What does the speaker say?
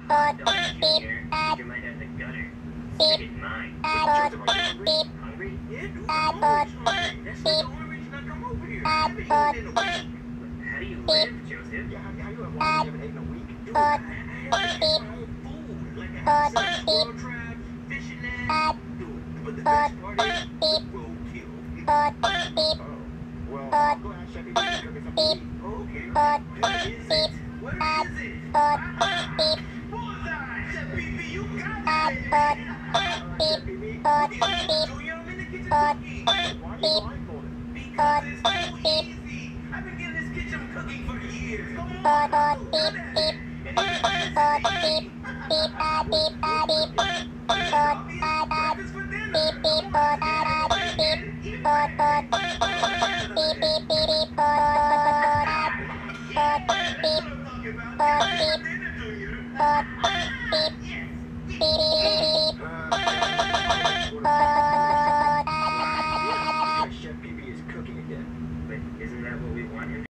Don't, Junior. Your mind out the gutter. Stick it in mine. Hungry? Yeah, dude. I'm always hungry. That's the only reason I come over here. I haven't eaten in a week. How do you live, Joseph? Yeah, how you haven't eaten in a week? Dude, I have my own food. Like I have some squirrel traps, fishing nets. Dude, but the best part is roadkill. Oh, well, I'll go ask Chef if he can cook me something to eat. Okay. What is it? What is it? Bullseye! Chef BB, you got it! Chef BB, Junior, I'm in the kitchen cooking. Why are you blindfolded? Because it's so easy. I've been getting this kitchen cooking for years. Come on, go at it. And breakfast for dinner. Chef PB is cooking again. But isn't that what we want him to do?